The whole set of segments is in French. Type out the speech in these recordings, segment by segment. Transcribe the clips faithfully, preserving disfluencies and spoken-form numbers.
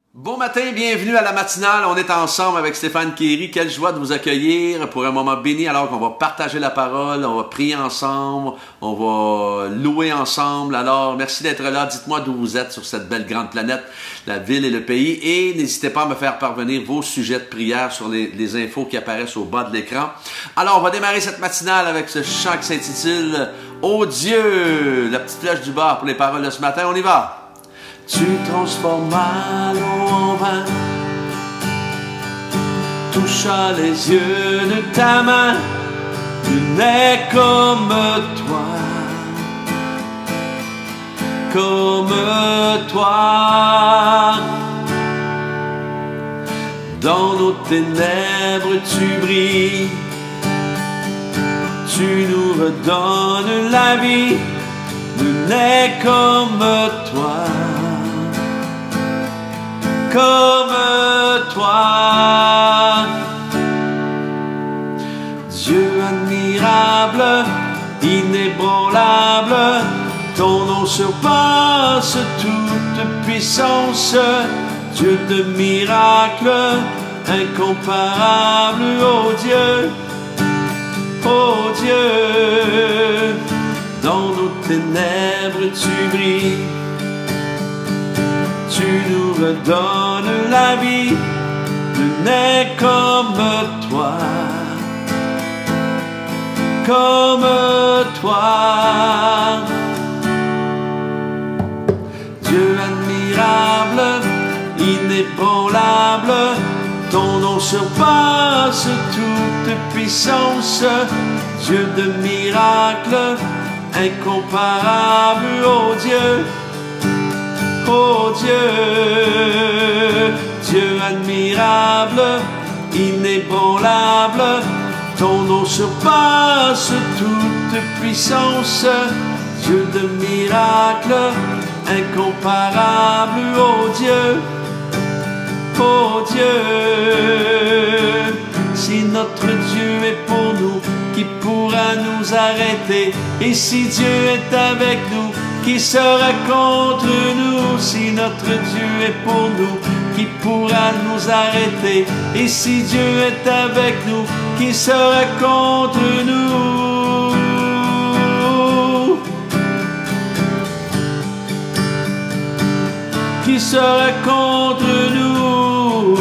Bon matin, bienvenue à la matinale. On est ensemble avec Stéphane Kéry. Quelle joie de vous accueillir pour un moment béni alors qu'on va partager la parole, on va prier ensemble, on va louer ensemble. Alors, merci d'être là. Dites-moi d'où vous êtes sur cette belle grande planète, la ville et le pays. Et n'hésitez pas à me faire parvenir vos sujets de prière sur les, les infos qui apparaissent au bas de l'écran. Alors, on va démarrer cette matinale avec ce chant qui s'intitule « Oh Dieu », la petite flèche du bas pour les paroles de ce matin. On y va. Tu transformas l'eau en vin, toucha les yeux de ta main, tu n'es comme toi, comme toi. Dans nos ténèbres tu brilles, tu nous redonnes la vie, tu n'es comme toi. Comme toi, Dieu admirable, inébranlable, ton nom surpasse toute puissance, Dieu de miracles, incomparable, oh Dieu, oh Dieu, dans nos ténèbres tu brilles. Tu nous redonnes la vie, tu n'es comme toi, comme toi. Dieu admirable, inébranlable, ton nom surpasse toute puissance, Dieu de miracles, incomparable, oh Dieu. Oh Dieu, Dieu admirable, inébranlable, ton nom surpasse toute puissance, Dieu de miracles, incomparable, oh Dieu, oh Dieu. Si notre Dieu est pour nous, qui pourra nous arrêter? Et si Dieu est avec nous, qui sera contre nous? Si notre Dieu est pour nous, qui pourra nous arrêter? Et si Dieu est avec nous, qui sera contre nous? Qui sera contre nous?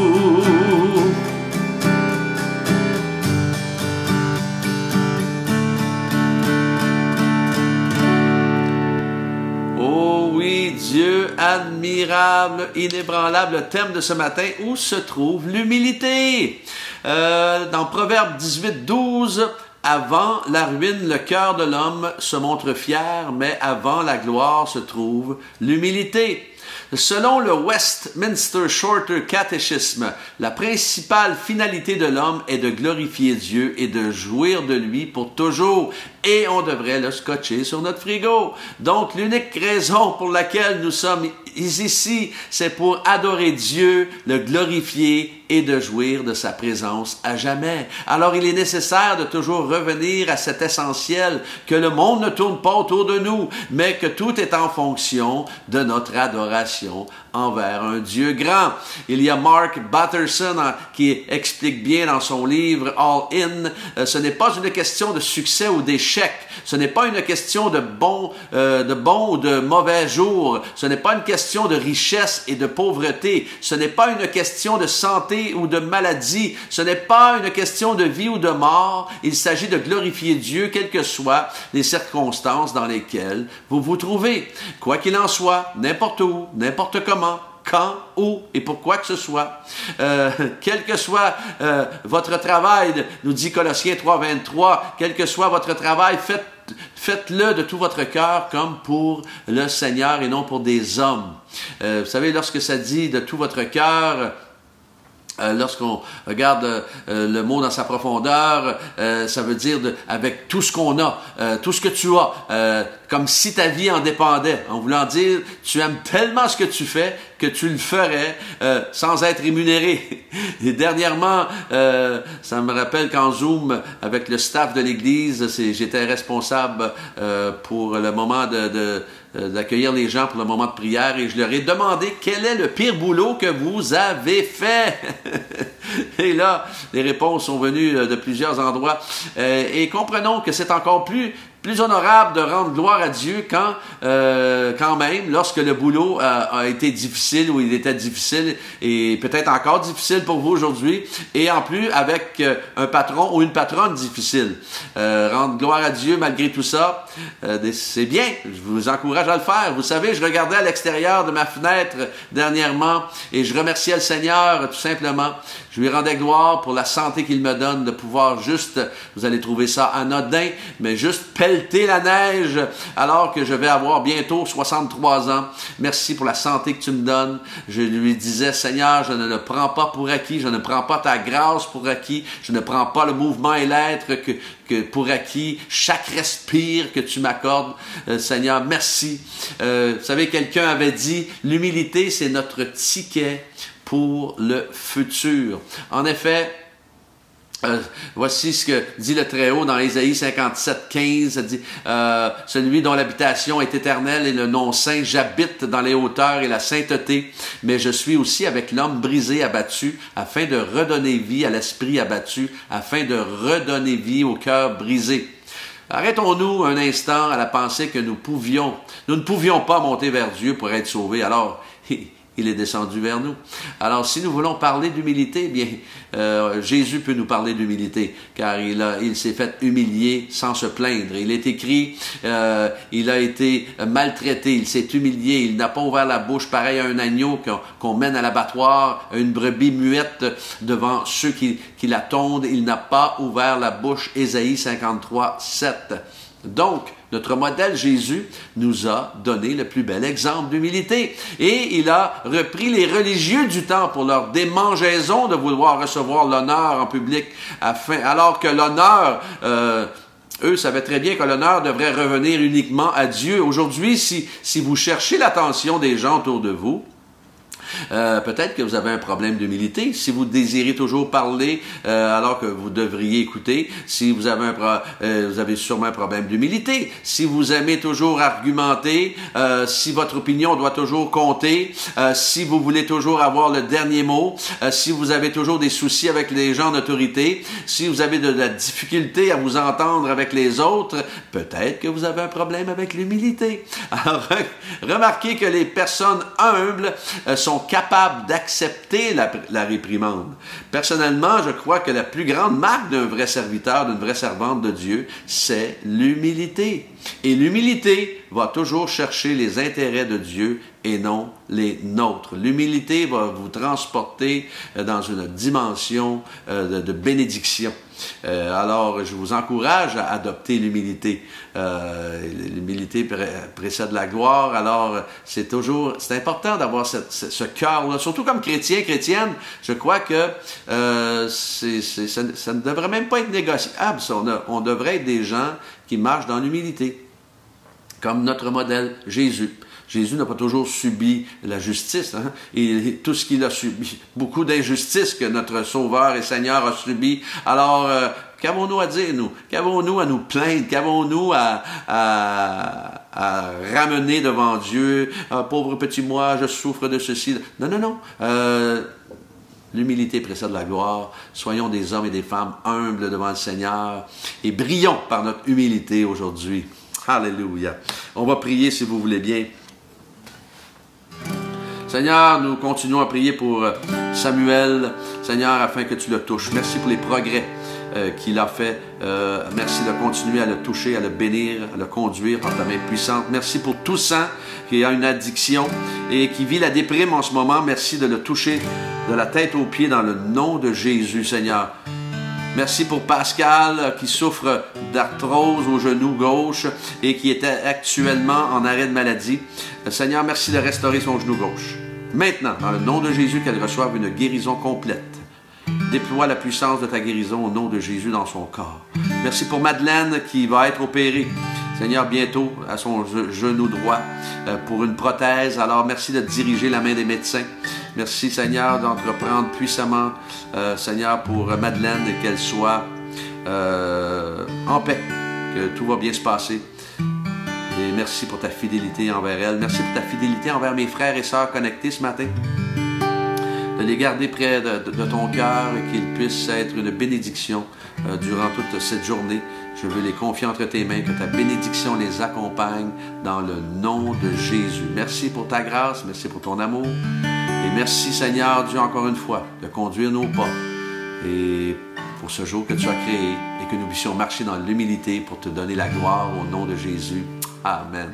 Dieu admirable, inébranlable, le thème de ce matin, où se trouve l'humilité? Euh, dans Proverbe dix-huit, douze, avant la ruine, le cœur de l'homme se montre fier, mais avant la gloire se trouve l'humilité. Selon le Westminster Shorter Catechism, la principale finalité de l'homme est de glorifier Dieu et de jouir de lui pour toujours. Et on devrait le scotcher sur notre frigo. Donc, l'unique raison pour laquelle nous sommes ici, c'est pour adorer Dieu, le glorifier et de jouir de sa présence à jamais. Alors, il est nécessaire de toujours revenir à cet essentiel, que le monde ne tourne pas autour de nous, mais que tout est en fonction de notre adoration envers un Dieu grand. Il y a Mark Batterson qui explique bien dans son livre All In, euh, ce n'est pas une question de succès ou d'échec, ce n'est pas une question de bon, euh, de bon ou de mauvais jours, ce n'est pas une question de richesse et de pauvreté, ce n'est pas une question de santé ou de maladie, ce n'est pas une question de vie ou de mort, il s'agit de glorifier Dieu quelles que soient les circonstances dans lesquelles vous vous trouvez. Quoi qu'il en soit, n'importe où, n'importe comment, quand, où et pourquoi que ce soit. Euh, quel que soit euh, votre travail, nous dit Colossiens trois, vingt-trois, quel que soit votre travail, faites Faites-le de tout votre cœur comme pour le Seigneur et non pour des hommes. Euh, vous savez, lorsque ça dit de tout votre cœur, Euh, lorsqu'on regarde euh, le mot dans sa profondeur, euh, ça veut dire de, avec tout ce qu'on a, euh, tout ce que tu as, euh, comme si ta vie en dépendait. En voulant dire, tu aimes tellement ce que tu fais que tu le ferais euh, sans être rémunéré. Et dernièrement, euh, ça me rappelle qu'en Zoom, avec le staff de l'Église, j'étais responsable euh, pour le moment de... de euh, d'accueillir les gens pour le moment de prière et je leur ai demandé quel est le pire boulot que vous avez fait. Et là, les réponses sont venues de plusieurs endroits. Euh, et comprenons que c'est encore plus plus honorable de rendre gloire à Dieu quand, euh, quand même, lorsque le boulot a, a été difficile ou il était difficile et peut-être encore difficile pour vous aujourd'hui, et en plus avec euh, un patron ou une patronne difficile. Euh, rendre gloire à Dieu malgré tout ça, euh, c'est bien. Je vous encourage à le faire. Vous savez, je regardais à l'extérieur de ma fenêtre dernièrement et je remerciais le Seigneur tout simplement. Je lui rendais gloire pour la santé qu'il me donne, de pouvoir juste, vous allez trouver ça anodin, mais juste pelleter la neige alors que je vais avoir bientôt soixante-trois ans. Merci pour la santé que tu me donnes. Je lui disais, Seigneur, je ne le prends pas pour acquis, je ne prends pas ta grâce pour acquis, je ne prends pas le mouvement et l'être que, que pour acquis, chaque respire que tu m'accordes. Euh, Seigneur, merci. Euh, vous savez, quelqu'un avait dit, l'humilité, c'est notre ticket pour le futur. En effet, Euh, voici ce que dit le Très-Haut dans Ésaïe cinquante-sept, quinze, ça dit euh, « Celui dont l'habitation est éternelle et le nom saint, j'habite dans les hauteurs et la sainteté, mais je suis aussi avec l'homme brisé, abattu, afin de redonner vie à l'esprit abattu, afin de redonner vie au cœur brisé. » Arrêtons-nous un instant à la pensée que nous pouvions, nous ne pouvions pas monter vers Dieu pour être sauvés, alors il est descendu vers nous. Alors, si nous voulons parler d'humilité, eh bien, euh, Jésus peut nous parler d'humilité, car il a, il s'est fait humilier sans se plaindre. Il est écrit, euh, il a été maltraité, il s'est humilié, il n'a pas ouvert la bouche pareil à un agneau qu'on, qu'on mène à l'abattoir, une brebis muette devant ceux qui, qui la tondent. Il n'a pas ouvert la bouche. Ésaïe cinquante-trois, sept. Donc, notre modèle Jésus nous a donné le plus bel exemple d'humilité. Et il a repris les religieux du temps pour leur démangeaison de vouloir recevoir l'honneur en public, afin, alors que l'honneur, euh, eux savaient très bien que l'honneur devrait revenir uniquement à Dieu. Aujourd'hui, si, si vous cherchez l'attention des gens autour de vous, Euh, peut-être que vous avez un problème d'humilité. Si vous désirez toujours parler euh, alors que vous devriez écouter, si vous avez un pro- euh, vous avez sûrement un problème d'humilité. Si vous aimez toujours argumenter, euh, si votre opinion doit toujours compter, euh, si vous voulez toujours avoir le dernier mot, euh, si vous avez toujours des soucis avec les gens d'autorité, si vous avez de la difficulté à vous entendre avec les autres, peut-être que vous avez un problème avec l'humilité. Alors, remarquez que les personnes humbles euh, sont capables d'accepter la, la réprimande. Personnellement, je crois que la plus grande marque d'un vrai serviteur, d'une vraie servante de Dieu, c'est l'humilité. Et l'humilité va toujours chercher les intérêts de Dieu et non les nôtres. L'humilité va vous transporter dans une dimension de, de bénédiction. Euh, alors, je vous encourage à adopter l'humilité. Euh, l'humilité pré précède la gloire. Alors, c'est toujours, c'est important d'avoir cette, ce, ce cœur-là. Surtout comme chrétien, chrétienne, je crois que euh, c'est, c'est, ça, ça ne devrait même pas être négociable. Ça. On, a, on devrait être des gens qui marchent dans l'humilité, comme notre modèle, Jésus. Jésus n'a pas toujours subi la justice, hein? Et tout ce qu'il a subi, beaucoup d'injustices que notre Sauveur et Seigneur a subi. Alors, euh, qu'avons-nous à dire, nous? Qu'avons-nous à nous plaindre? Qu'avons-nous à, à, à ramener devant Dieu? Ah, pauvre petit moi, je souffre de ceci. Non, non, non. Euh, L'humilité précède la gloire. Soyons des hommes et des femmes humbles devant le Seigneur et brillons par notre humilité aujourd'hui. Alléluia. On va prier si vous voulez bien. Seigneur, nous continuons à prier pour Samuel, Seigneur, afin que tu le touches. Merci pour les progrès euh, qu'il a fait. Euh, merci de continuer à le toucher, à le bénir, à le conduire par ta main puissante. Merci pour Toussaint qui a une addiction et qui vit la déprime en ce moment. Merci de le toucher de la tête aux pieds dans le nom de Jésus, Seigneur. Merci pour Pascal qui souffre d'arthrose au genou gauche et qui était actuellement en arrêt de maladie. Seigneur, merci de restaurer son genou gauche. Maintenant, dans le nom de Jésus, qu'elle reçoive une guérison complète. Déploie la puissance de ta guérison au nom de Jésus dans son corps. Merci pour Madeleine qui va être opérée, Seigneur, bientôt à son genou droit euh, pour une prothèse. Alors, merci de diriger la main des médecins. Merci, Seigneur, d'entreprendre puissamment, euh, Seigneur, pour Madeleine et qu'elle soit euh, en paix, que tout va bien se passer. Et merci pour ta fidélité envers elle. Merci pour ta fidélité envers mes frères et sœurs connectés ce matin. De les garder près de, de, de ton cœur et qu'ils puissent être une bénédiction euh, durant toute cette journée. Je veux les confier entre tes mains, que ta bénédiction les accompagne dans le nom de Jésus. Merci pour ta grâce, merci pour ton amour. Et merci Seigneur Dieu encore une fois de conduire nos pas. Et pour ce jour que tu as créé et que nous puissions marcher dans l'humilité pour te donner la gloire au nom de Jésus. Amen.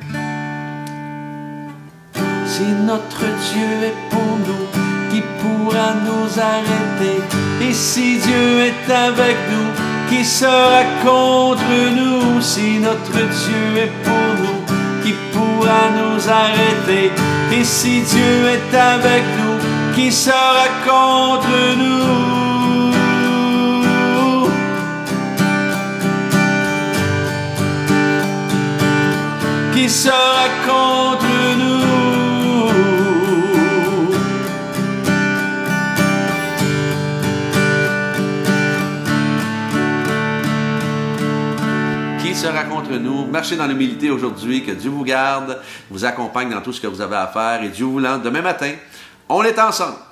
Si notre Dieu est pour nous, qui pourra nous arrêter? Et si Dieu est avec nous, qui sera contre nous? Si notre Dieu est pour nous, qui pourra nous arrêter? Et si Dieu est avec nous, qui sera contre nous? Qui sera contre nous? Qui sera contre nous? Marchez dans l'humilité aujourd'hui, que Dieu vous garde, vous accompagne dans tout ce que vous avez à faire, et Dieu voulant, demain matin, on est ensemble.